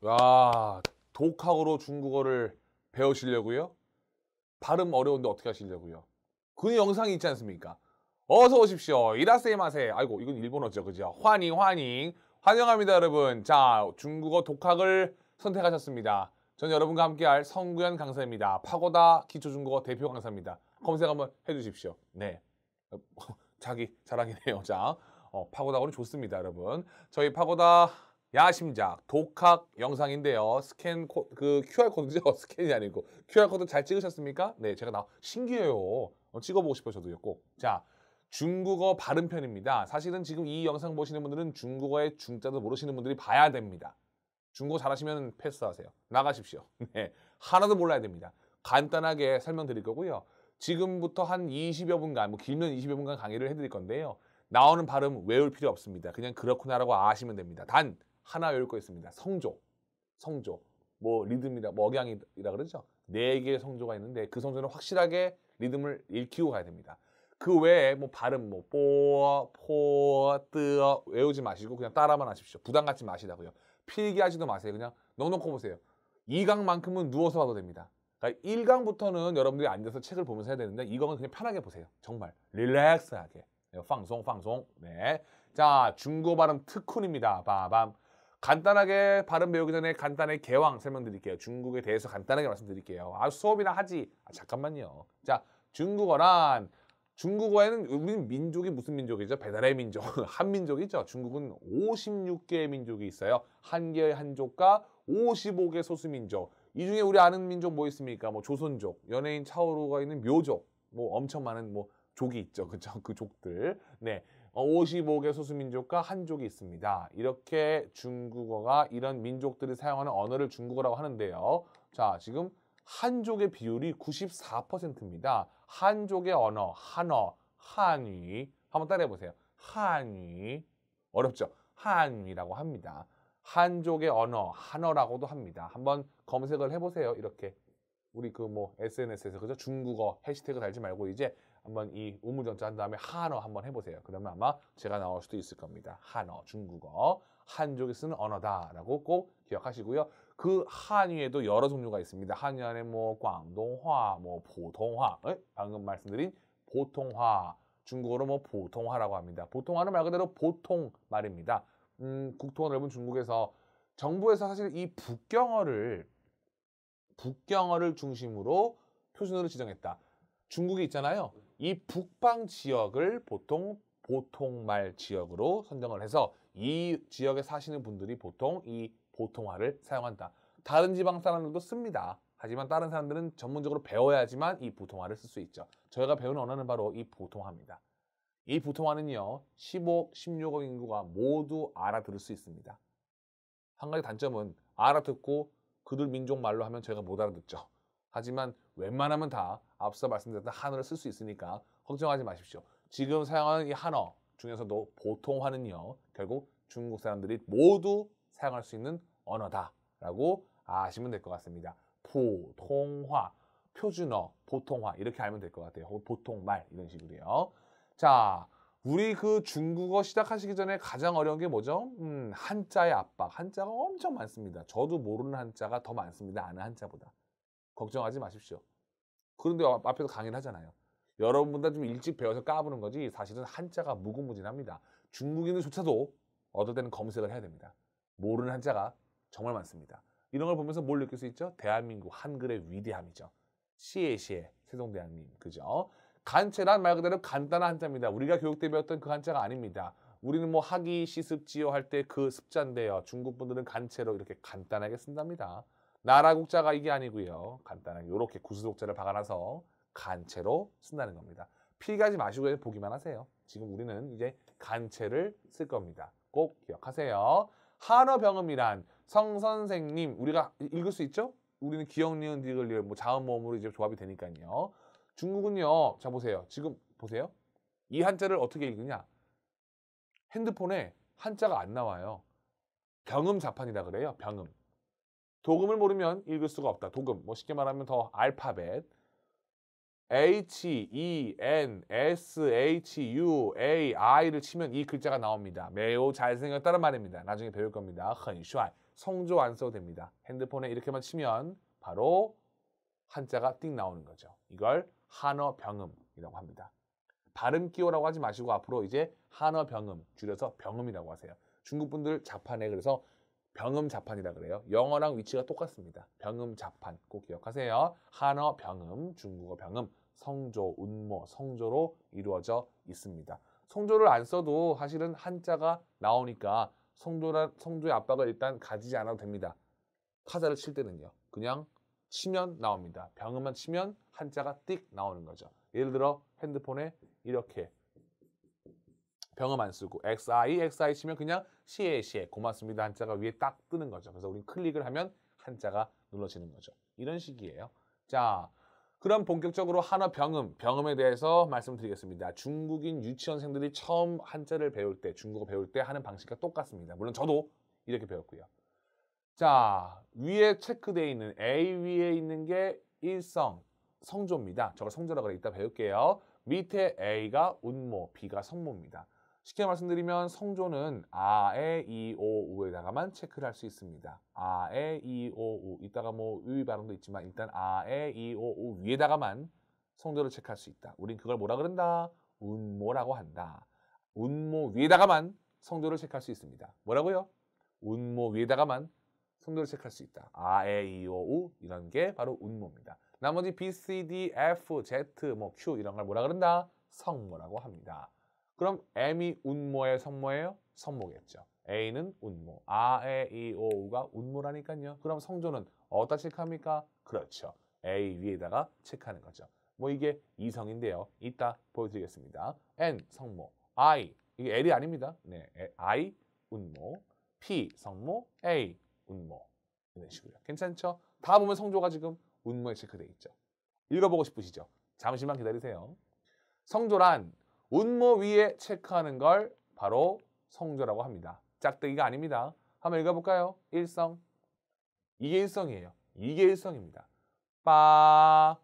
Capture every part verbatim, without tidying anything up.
야, 독학으로 중국어를 배우시려고요? 발음 어려운데 어떻게 하시려고요? 그 영상이 있지 않습니까? 어서 오십시오. 이라세마세. 아이고, 이건 일본어죠. 그죠? 환영, 환영. 환영합니다, 여러분. 자, 중국어 독학을 선택하셨습니다. 전 여러분과 함께할 성구현 강사입니다. 파고다 기초중국어 대표 강사입니다. 검색 한번 해주십시오. 네. 어, 자기 자랑이네요. 자, 어, 파고다고는 좋습니다, 여러분. 저희 파고다 야심작 독학 영상인데요. 스캔 코, 그 큐알 코드죠? 스캔이 아니고 큐알 코드 잘 찍으셨습니까? 네, 제가 나 신기해요. 어, 찍어보고 싶어요, 저도요, 꼭. 자, 중국어 발음편입니다. 사실은 지금 이 영상 보시는 분들은 중국어의 중자도 모르시는 분들이 봐야 됩니다. 중국어 잘하시면 패스하세요. 나가십시오. 네, 하나도 몰라야 됩니다. 간단하게 설명드릴 거고요. 지금부터 한 이십여 분간, 뭐 길면 이십여 분간 강의를 해드릴 건데요. 나오는 발음 외울 필요 없습니다. 그냥 그렇구나라고 아시면 됩니다. 단 하나 외울 거 있습니다. 성조, 성조, 뭐 리듬이라, 뭐 억양이라 그러죠. 네 개의 성조가 있는데 그 성조는 확실하게 리듬을 읽히고 가야 됩니다. 그 외에 뭐 발음, 뭐 뽀, 포, 뜨어 외우지 마시고 그냥 따라만 하십시오. 부담 갖지 마시라고요. 필기하지도 마세요. 그냥 넉넉히 보세요. 이 강만큼은 누워서 봐도 됩니다. 그러니까 일 강부터는 여러분들이 앉아서 책을 보면서 해야 되는데 이 강은 그냥 편하게 보세요. 정말 릴렉스하게. 방송, 방송. 네. 자, 중국어 발음 특훈입니다. 빠밤. 간단하게 발음 배우기 전에 간단하게 개왕 설명드릴게요. 중국에 대해서 간단하게 말씀드릴게요. 아, 수업이나 하지. 아, 잠깐만요. 자, 중국어란 중국어에는 우리는 민족이 무슨 민족이죠? 배달의 민족, 한민족이죠. 중국은 오십육 개의 민족이 있어요. 한 개의 한족과 오십오 개 소수민족. 이 중에 우리 아는 민족 뭐 있습니까? 뭐 조선족, 연예인 차오루가 있는 묘족, 뭐 엄청 많은 뭐 족이 있죠. 그죠? 그 족들. 네. 오십오 개 소수민족과 한족이 있습니다. 이렇게 중국어가 이런 민족들이 사용하는 언어를 중국어라고 하는데요. 자, 지금 한족의 비율이 구십사 퍼센트입니다. 한족의 언어, 한어, 한위. 한번 따라해보세요. 한위. 어렵죠? 한위라고 합니다. 한족의 언어, 한어라고도 합니다. 한번 검색을 해보세요. 이렇게. 우리 그 뭐 에스엔에스에서 그죠? 중국어 해시태그 달지 말고 이제 한번 이 우물정자 한 다음에 한어 한번 해보세요. 그러면 아마 제가 나올 수도 있을 겁니다. 한어, 중국어. 한족이 쓰는 언어다라고 꼭 기억하시고요. 그 한위에도 여러 종류가 있습니다. 한위 안에 뭐 광동화, 뭐 보통화, 에? 방금 말씀드린 보통화, 중국어로 뭐 보통화라고 합니다. 보통화는 말 그대로 보통 말입니다. 음, 국토가 넓은 중국에서 정부에서 사실 이 북경어를 북경어를 중심으로 표준어를 지정했다. 중국이 있잖아요. 이 북방 지역을 보통 보통말 지역으로 선정을 해서 이 지역에 사시는 분들이 보통 이 보통화를 사용한다. 다른 지방 사람들도 씁니다. 하지만 다른 사람들은 전문적으로 배워야지만 이 보통화를 쓸 수 있죠. 저희가 배우는 언어는 바로 이 보통화입니다. 이 보통화는요. 십오억, 십육억 인구가 모두 알아들을 수 있습니다. 한 가지 단점은 알아듣고 그들 민족 말로 하면 저희가 못 알아듣죠. 하지만 웬만하면 다 앞서 말씀드렸던 한어를 쓸 수 있으니까 걱정하지 마십시오. 지금 사용하는 이 한어 중에서도 보통화는요. 결국 중국 사람들이 모두 사용할 수 있는 언어다라고 아시면 될 것 같습니다. 보통화, 표준어, 보통화 이렇게 알면 될 것 같아요. 보통말 이런 식으로요. 자, 우리 그 중국어 시작하시기 전에 가장 어려운 게 뭐죠? 음, 한자의 압박. 한자가 엄청 많습니다. 저도 모르는 한자가 더 많습니다. 아는 한자보다. 걱정하지 마십시오. 그런데 앞에서 강의를 하잖아요. 여러분보다 좀 일찍 배워서 까부는 거지 사실은 한자가 무궁무진합니다. 중국인들조차도 어떨 때는 검색을 해야 됩니다. 모르는 한자가 정말 많습니다. 이런 걸 보면서 뭘 느낄 수 있죠? 대한민국 한글의 위대함이죠. 시에시에 세종대왕님. 그죠? 간체란 말 그대로 간단한 한자입니다. 우리가 교육 때 배웠던 그 한자가 아닙니다. 우리는 뭐 하기, 시습, 지어 할 때 그 습자인데요. 중국 분들은 간체로 이렇게 간단하게 쓴답니다. 나라 국자가 이게 아니고요. 간단하게 이렇게 구수독자를 박아놔서 간체로 쓴다는 겁니다. 필기하지 마시고 보기만 하세요. 지금 우리는 이제 간체를 쓸 겁니다. 꼭 기억하세요. 한어 병음이란 성선생님 우리가 읽을 수 있죠? 우리는 기억, 니은, 디귿, 리을 뭐 자음, 모음으로 이제 조합이 되니까요. 중국은요. 자 보세요. 지금 보세요. 이 한자를 어떻게 읽느냐? 핸드폰에 한자가 안 나와요. 병음 자판이라 그래요. 병음. 도금을 모르면 읽을 수가 없다. 도금. 뭐 쉽게 말하면 더 알파벳. H, E, N, S, H, U, A, I를 치면 이 글자가 나옵니다. 매우 잘생겼다는 말입니다. 나중에 배울 겁니다. 很帅. 성조 안 써도 됩니다. 핸드폰에 이렇게만 치면 바로 한자가 띵 나오는 거죠. 이걸 한어 병음이라고 합니다. 발음 끼워라고 하지 마시고 앞으로 이제 한어 병음 줄여서 병음이라고 하세요. 중국 분들 자판에 그래서 병음 자판이라 그래요. 영어랑 위치가 똑같습니다. 병음 자판 꼭 기억하세요. 한어 병음, 중국어 병음, 성조, 운모, 성조로 이루어져 있습니다. 성조를 안 써도 사실은 한자가 나오니까 성조라, 성조의 압박을 일단 가지지 않아도 됩니다. 타자를 칠 때는요. 그냥 치면 나옵니다. 병음만 치면 한자가 띡 나오는 거죠. 예를 들어 핸드폰에 이렇게 병음 안 쓰고 엑스아이, 엑스아이 치면 그냥 시에 시에 고맙습니다 한자가 위에 딱 뜨는 거죠. 그래서 우린 클릭을 하면 한자가 눌러지는 거죠. 이런 식이에요. 자, 그럼 본격적으로 한어 병음, 병음에 대해서 말씀드리겠습니다. 중국인 유치원생들이 처음 한자를 배울 때, 중국어 배울 때 하는 방식과 똑같습니다. 물론 저도 이렇게 배웠고요. 자, 위에 체크되어 있는 A 위에 있는 게 일성, 성조입니다. 저걸 성조라고 그래. 이따 배울게요. 밑에 A가 운모, B가 성모입니다. 쉽게 말씀드리면 성조는 아, 에, 이, 오, 우에다가만 체크를 할 수 있습니다. 아, 에, 이, 오, 우. 이따가 뭐 의 발음도 있지만 일단 아, 에, 이, 오, 우 위에다가만 성조를 체크할 수 있다. 우린 그걸 뭐라 그런다? 운모라고 한다. 운모 위에다가만 성조를 체크할 수 있습니다. 뭐라고요? 운모 위에다가만 성조를 체크할 수 있다. 아, 에, 이, 오, 우 이런 게 바로 운모입니다. 나머지 B, C, D, F, Z, 뭐 Q 이런 걸 뭐라 그런다? 성모라고 합니다. 그럼 M이 운모의 성모예요? 성모겠죠. A는 운모. 아, 에, 이, 오, 우가 운모라니까요. 그럼 성조는 어디다 체크합니까? 그렇죠. A 위에다가 체크하는 거죠. 뭐 이게 이성인데요. 이따 보여드리겠습니다. N 성모, I 이게 L이 아닙니다. 네, I 운모, P 성모, A 운모 이런 식으로 괜찮죠? 다 보면 성조가 지금 운모에 체크되어 있죠. 읽어보고 싶으시죠? 잠시만 기다리세요. 성조란 운모 위에 체크하는 걸 바로 성조라고 합니다. 짝대기가 아닙니다. 한번 읽어볼까요? 일성. 이게 일성이에요. 이게 일성입니다. 빠,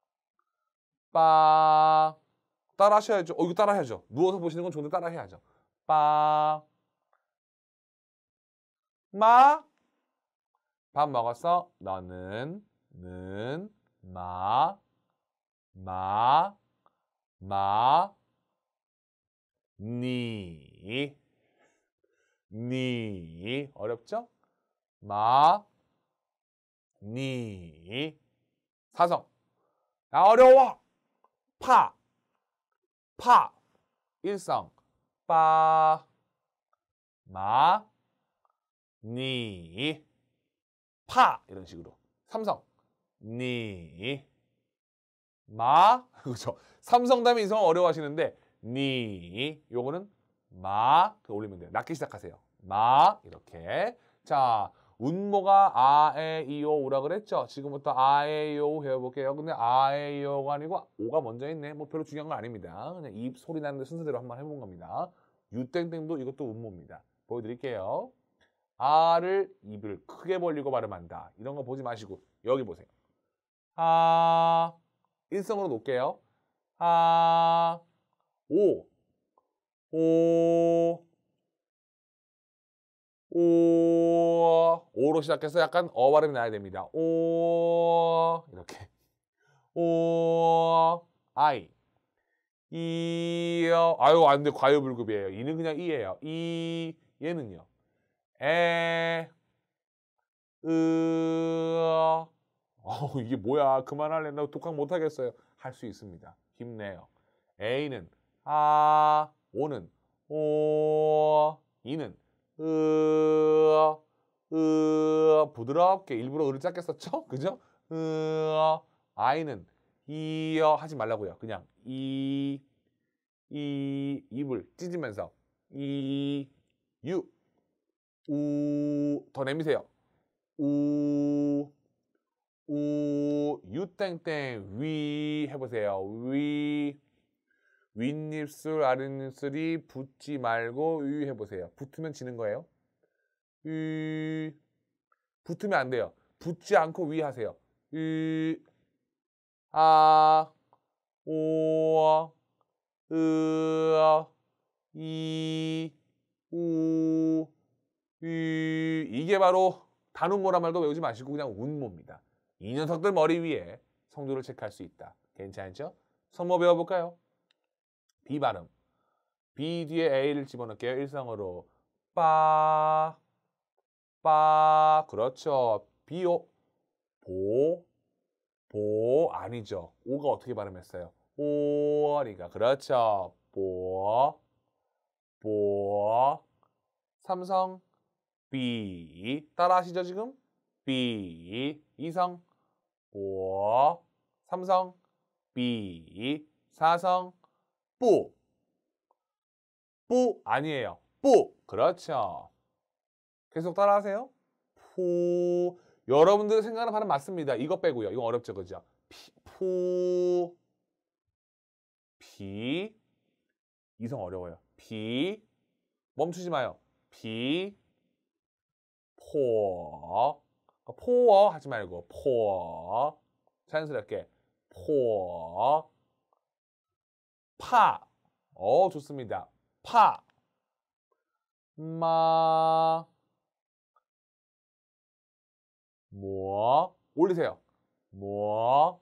빠. 따라 하셔야죠. 어, 이거 따라 해야죠. 누워서 보시는 건 좋은데 따라 해야죠. 빠, 마. 밥 먹었어? 너는, 는, 마, 마, 마, 니, 니. 어렵죠? 마, 니. 사성. 아, 어려워. 파, 파. 일성. 빠, 마, 니. 파. 이런 식으로. 삼성. 니. 마. 그렇죠. 삼성 다음에 이성 어려워하시는데 니. 요거는 마. 올리면 돼요. 낮게 시작하세요. 마. 이렇게. 자, 운모가 아, 에, 이, 오, 우라 그랬죠? 지금부터 아, 에, 이, 오 해볼게요. 근데 아, 에, 이, 오가 아니고 오가 먼저 있네. 뭐 별로 중요한 건 아닙니다. 그냥 입 소리 나는데 순서대로 한번 해본 겁니다. 유땡땡도 이것도 운모입니다. 보여드릴게요. 아를 입을 크게 벌리고 발음한다. 이런 거 보지 마시고 여기 보세요. 아, 일성으로 놓을게요. 아, 오, 오, 오, 오로 시작해서 약간 어 발음이 나야 됩니다. 오, 이렇게. 오, 아이, 이, 어, 아유, 안 돼. 과유불급이에요. 이는 그냥 이예요. 이, 얘는요. 에, 으, 어, 이게 뭐야. 그만할래. 나 독학 못하겠어요. 할 수 있습니다. 힘내요. A는 아, 오는 오, 이는 으, 으, 부드럽게 일부러 으를 짧게 썼죠? 그죠? 으, I는 이어 하지 말라고요. 그냥 이, 이, 입을 찢으면서 이, 유, 우, 더 내미세요. 우, 우, 유땡땡, 위 해보세요. 위, 윗입술, 아랫입술이 붙지 말고 위 해보세요. 붙으면 지는 거예요. 위, 붙으면 안 돼요. 붙지 않고 위 하세요. 위, 아, 오, 으, 이, 우, 이. 이게 바로 단운모란 말도 외우지 마시고 그냥 운모입니다. 이 녀석들 머리 위에 성조를 체크할 수 있다. 괜찮죠? 성모 배워볼까요? B 발음. B 뒤에 A를 집어넣을게요. 일성어로. 빠, 빠. 그렇죠. 비오. 보, 보. 아니죠. 오가 어떻게 발음했어요? 오리가. 그렇죠. 보, 보. 삼성. B. 따라 하시죠, 지금? B. 이성. 보. 삼성. B. 사성. 뿌. 뿌 아니에요. 뿌. 그렇죠. 계속 따라하세요. 푸. 여러분들 생각하는 발음 맞습니다. 이거 빼고요. 이거 어렵죠, 그죠? 피, 푸. 피. 이성 어려워요. 피. 멈추지 마요. 피. 포. 포어 하지 말고 포어. 자연스럽게 포어. 파. 어, 좋습니다. 파. 마. 뭐. 올리세요. 뭐.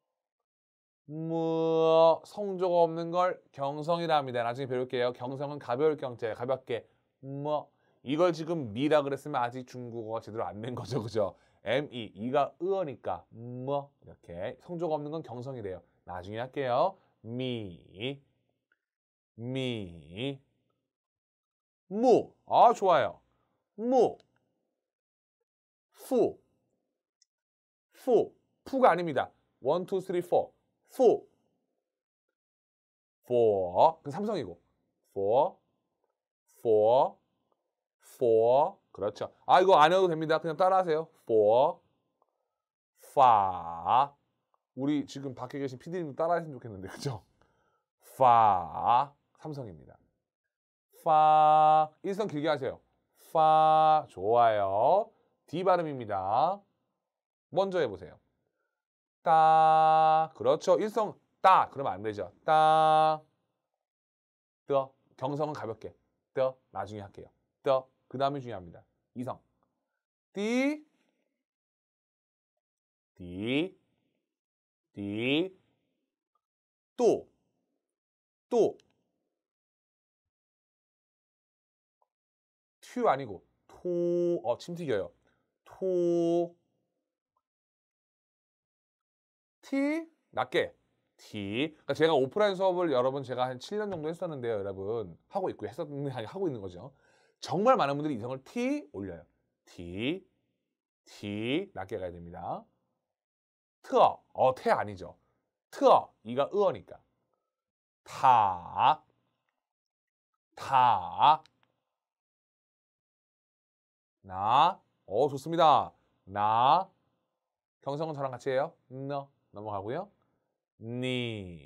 무. 성조가 없는 걸 경성이라 합니다. 나중에 배울게요. 경성은 가벼울 경자예요. 가볍게. 뭐. 이걸 지금 미라 그랬으면 아직 중국어가 제대로 안 된 거죠. 그죠? 엠이. 이가 으어니까 뭐. 이렇게. 성조가 없는 건 경성이래요. 나중에 할게요. 미. 미. 무. 아, 좋아요. 무. 푸. 푸. 푸가 아닙니다. 원, 투, 쓰리, 포. 푸. 포. 그 삼성이고. 포. 포. 포. 그렇죠. 아, 이거 안 해도 됩니다. 그냥 따라하세요. 포. 파. 우리 지금 밖에 계신 피디님도 따라했으면 좋겠는데, 그죠? 파. 삼성입니다. 파. 일성 길게 하세요. 파. 좋아요. D 발음입니다. 먼저 해보세요. 따. 그렇죠. 일성 따. 그러면 안 되죠. 따. 떠. 경성은 가볍게. 떠. 나중에 할게요. 떠. 그 다음이 중요합니다. 이성. 띠. 띠. 띠. 또. 또. 튜 아니고 토. 어, 침 튀겨요. 토. 티. 낮게. 티. 그러니까 제가 오프라인 수업을 여러분 제가 한 칠 년 정도 했었는데요, 여러분. 하고 있고 했었는데 아니 하고 있는 거죠. 정말 많은 분들이 이성을 티 올려요. 티. 티. 낮게 가야 됩니다. 트어. 어, 태 아니죠. 트어. 이가 으어니까. 타. 타. 나. 어, 좋습니다. 나. 경성은 저랑 같이 해요. 너. 넘어가고요. 니.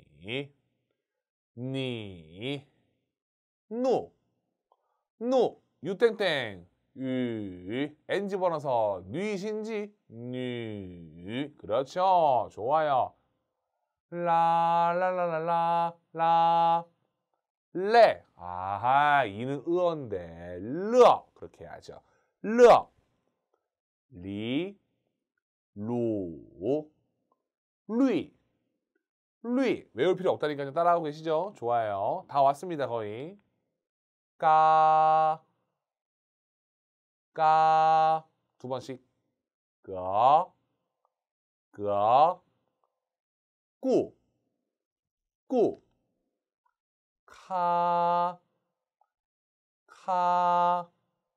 니. 누. 누. 유땡땡. 유. 엔지 번호서 뉘신지. 뉘. 그렇죠. 좋아요. 라, 라, 라, 라, 라, 라. 레. 아하, 이는 으어인데. 르. 그렇게 해야죠. 르. 리. 루. 루이. 루이. 외울 필요 없다니까요. 따라하고 계시죠? 좋아요. 다 왔습니다, 거의. 까. 까. 두 번씩. 까. 까. 꾸. 꾸. 카. 카.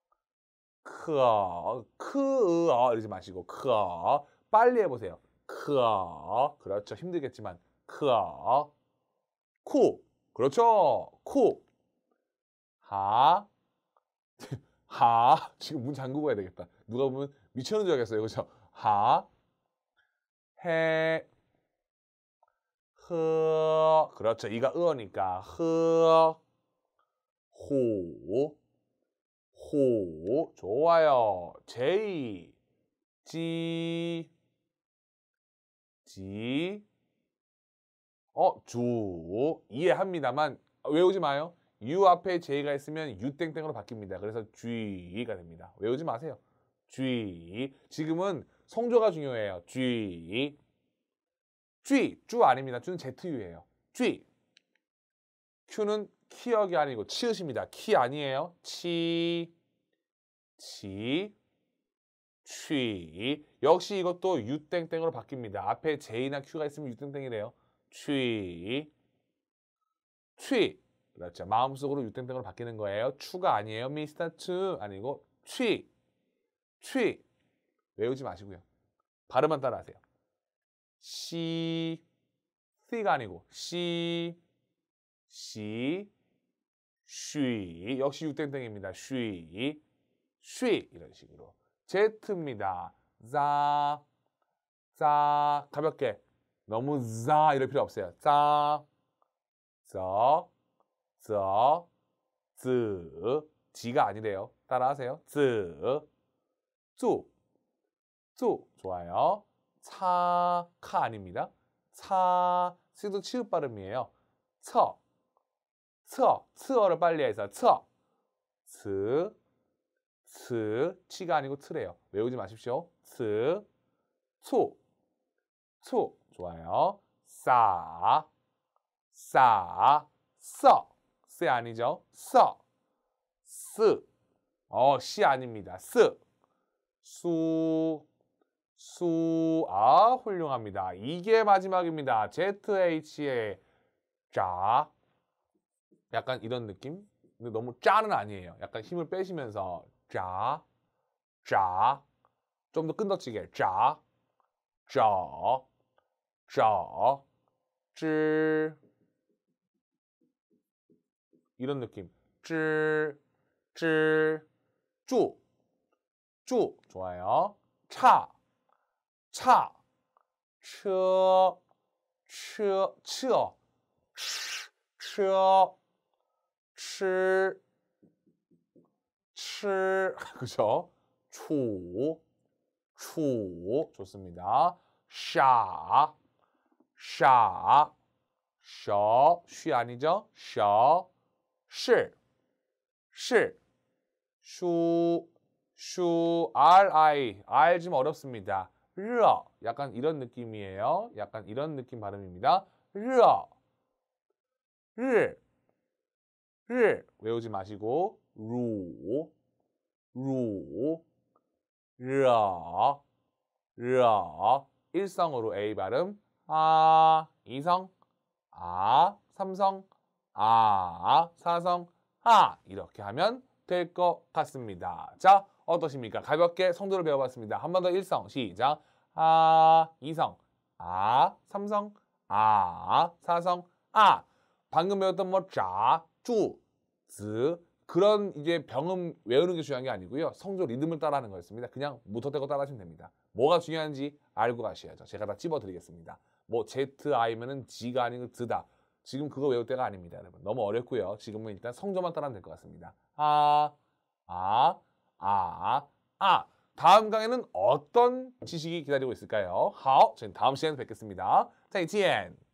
크어. 크어. 이러지 마시고 크어. 빨리 해보세요. 크어. 그렇죠. 힘들겠지만 크어. 쿠. 그렇죠. 쿠. 하. 하. 지금 문 잠그고 가야 되겠다. 누가 보면 미쳤는 줄 알겠어요. 그렇죠. 하. 해. 흐. 그렇죠. 이가 으어니까 흐. 호. 호. 좋아요. 제이. 지. 지. 어, 주 이해합니다만 외우지 마요. 유 앞에 제이가 있으면 유땡땡으로 바뀝니다. 그래서 쥐가 됩니다. 외우지 마세요. 쥐. 지금은 성조가 중요해요. 쥐. 쥐. 쭈 아닙니다. 쭈는 제트유예요. 쥐. 큐는 키역이 아니고 치읓입니다. 키 아니에요. 치. 치. 취. 역시 이것도 유땡땡으로 바뀝니다. 앞에 제이나 큐가 있으면 유땡땡이래요. 취. 취. 그렇죠. 마음속으로 유땡땡으로 바뀌는 거예요. 추가 아니에요. 미스터 추 아니고 취. 취. 외우지 마시고요. 발음만 따라하세요. 시. 씨가 아니고 시. 시. 쉬. 역시 유땡땡입니다. 쉬. 쉬. 이런 식으로. 제트입니다. 자. 자. 가볍게. 너무 자 이럴 필요 없어요. 자. 저. 저. 즈. 지가 아니래요. 따라하세요. 즈. 쭈. 쭈. 좋아요. 차. 카 아닙니다. 차. 쓰도 치읓 발음이에요. 처. 처. 처를 빨리 해서 처. 츠. 츠. 치가 아니고 트래요. 외우지 마십시오. 츠. 초. 초. 좋아요. 싸. 싸. 써. 쎄 아니죠? 써. 스. 어, 시 아닙니다. 스. 수. 수. 아, 훌륭합니다. 이게 마지막입니다. 제트에이치의 자. 약간 이런 느낌? 근데 너무 짜는 아니에요. 약간 힘을 빼시면서 자. 자. 좀 더 끈덕지게 자. 자. 자. 쯔. 이런 느낌. 쯔. 쯔. 쭈. 쭈. 좋아요. 차. 차. 쳐. 쳐. 쳐. 쳐. 치. 치. 그죠? 초. 초. 좋습니다. 샤. 샤. 셔. 쉬 아니죠? 셔. 시. 시. 슈. 슈. 알, 아이. 알 좀 어렵습니다. 르. 약간 이런 느낌이에요. 약간 이런 느낌 발음입니다. 르. 르. 르. 외우지 마시고 루. 루. 르. 르. 일성으로 A 발음. 아. 이성. 아. 삼성. 아. 사성. 아. 이렇게 하면 될 것 같습니다. 자, 어떠십니까? 가볍게 성조를 배워봤습니다. 한 번 더 일성. 시작. 아. 이성. 아. 삼성. 아. 사성. 아. 방금 배웠던 뭐 자, 쭈, 즈 그런 이제 병음 외우는 게 중요한 게 아니고요. 성조 리듬을 따라하는 거였습니다. 그냥 무턱대고 따라하시면 됩니다. 뭐가 중요한지 알고 가셔야죠. 제가 다 찝어드리겠습니다. 뭐 Z, I면은 G가 아니고 드다. 지금 그거 외울 때가 아닙니다, 여러분. 너무 어렵고요. 지금은 일단 성조만 따라하면 될 것 같습니다. 아, 아, 아, 아. 다음 강의는 어떤 지식이 기다리고 있을까요? 好， 저희는 다음 시간에 뵙겠습니다. 再见。